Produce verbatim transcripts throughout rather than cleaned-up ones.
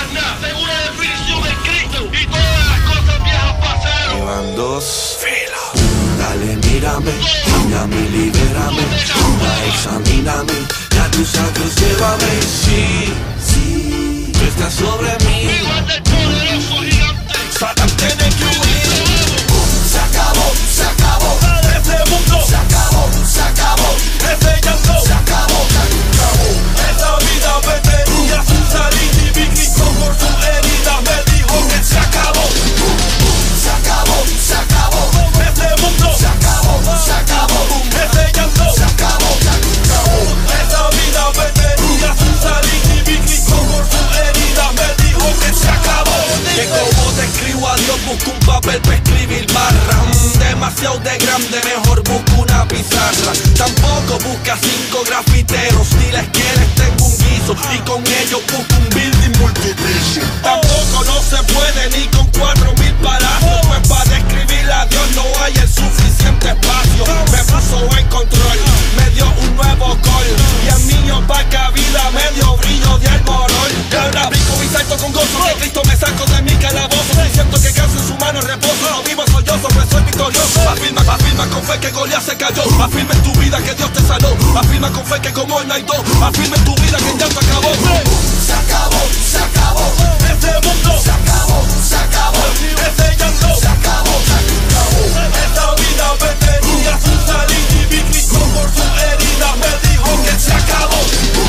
es nada, según la definición de Cristo, y todas las cosas viejas pasaron. Llevan dos filos. Dale, mírame, cámbiame y libérame. Anda, examíname, ya tus actos llévame. Sí, sí, tú estás sobre mí. Igual del poderoso gigante. Satan tiene que huir. Se acabó, se acabó. Este mundo Se acabó, se acabó. ese llanto Se acabó, se acabó. esta vida venía sin salir y vi Cristo por su herida me dijo que se acabó. Se acabó, se acabó. Este mundo Se acabó, se acabó. ese llanto Se acabó, se acabó. esta vida venía sin salir y vi Cristo por su herida me dijo que se acabó. Que como te escribo a Dios busco un papel para escribir barra. Mm, demasiado de grande, mejor busco una pizarra. Tampoco busca cinco grafiteros, diles que les tengo un guiso y con ellos busco un building multipiso. Tampoco no se puede ni con cuatro mil palacios, pues para describir a Dios no hay el suficiente espacio. Me puso en control, me dio un nuevo call y el mío pa' cabida me dio brillo de alborol. Y ahora brinco y salto con gozo que Cristo me sacó de mi calabozo. Y siento que canso en su mano reposo, no vivo sollozo, pues soy victorioso. Afirma, afirma con fe que Goliat se cayó. Afirma en tu vida que Dios te sanó. Afirma con fe que como hoy no hay dos. Afirma en tu vida que el llanto acabó. Se acabó, se acabó. Este mundo Se acabó, se acabó. ese llanto Se acabó, se acabó. esta vida venía sin salir y vi Cristo por su herida me dijo que se acabó.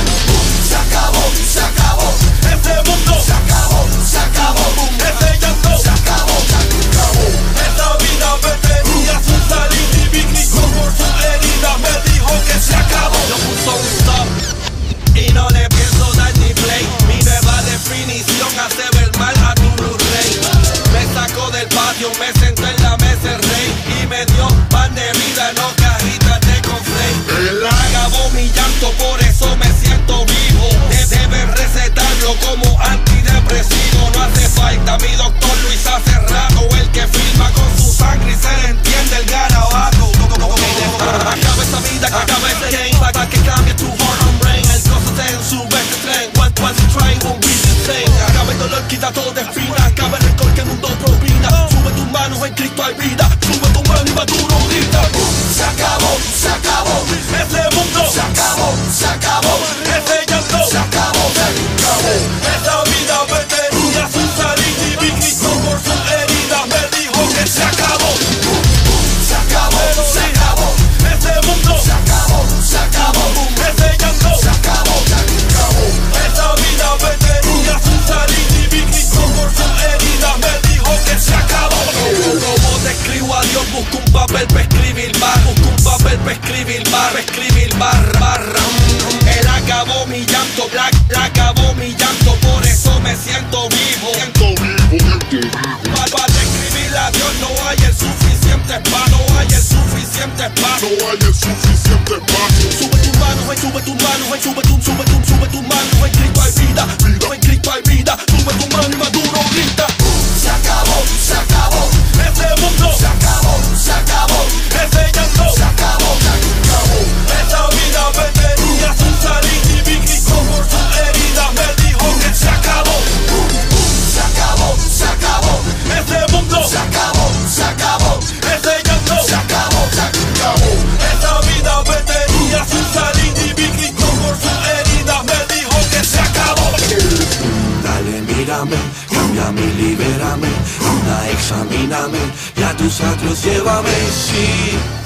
Se acabó, se acabó. Este mundo Se acabó, se acabó. ese llanto Se acabó, se acabó. esta vida venía sin salir y vi Cristo por su herida me dijo que se acabó. Yo puso un stop y no le pienso dar ni play. Mi nueva definición hace ver mal a tu Blu-ray. Me sacó del patio, me senté en la mesa el rey y me dio pan de vida, no cajitas de conflay. Acabó mi llanto, por eso me siento vivo. De- Debes recetarlo como antidepresivo. No hace falta mi doctor Luis hace rato, el que firma con su sangre y se le entiende el garabato. Acaba esta vida, acaba este game, para que cambie tu heart and brain. El costo te en su vez de tren, once, once you try won't be the same. Acaba el dolor, quita todo de espina, acaba el rencor que el mundo propina. Sube tus manos, en Cristo hay vida, sube tu mano y va duro, grita. Se acabó, se acabó. Ese mundo Se acabó, se acabó. ese llanto Se acabó, se acabó. esta vida venía sin salir y vi Cristo por su herida me dijo que se acabó. Se acabó, se acabó. Ese mundo Se acabó, se acabó. ese llanto Se acabó, se acabó. esta vida venía sin salir y vi Cristo por su herida me dijo que se acabó. Como te escribo a Dios busco un papel para escribir bar, busco un papel para escribir bar, para escribir bar, barra. Él acabó mi llanto, black, acabó mi llanto, por eso me siento vivo. Para, para describir a Dios no hay el suficiente espacio, no hay el suficiente espacio. No hay el suficiente espacio. Sube tus manos, ven, sube tus manos, ven, sube tu, sube tu, sube tus manos, en Cristo hay vida, en Cristo hay vida, sube tu mano y maduro grita. Se acabó, se acabó. Ese mundo Se acabó, se acabó. ese llanto Se acabó, se acabó. esta vida venía sin salir y vi Cristo por su herida me dijo que se acabó. Se acabó, se acabó. Ese mundo Se acabó, se acabó. ese llanto Se acabó, se acabó. esta vida venía sin salir y vi Cristo por su herida me dijo que se acabó. Dale, mírame, cámbiame y libérame, anda, examíname, ya tus actos llévame, sí.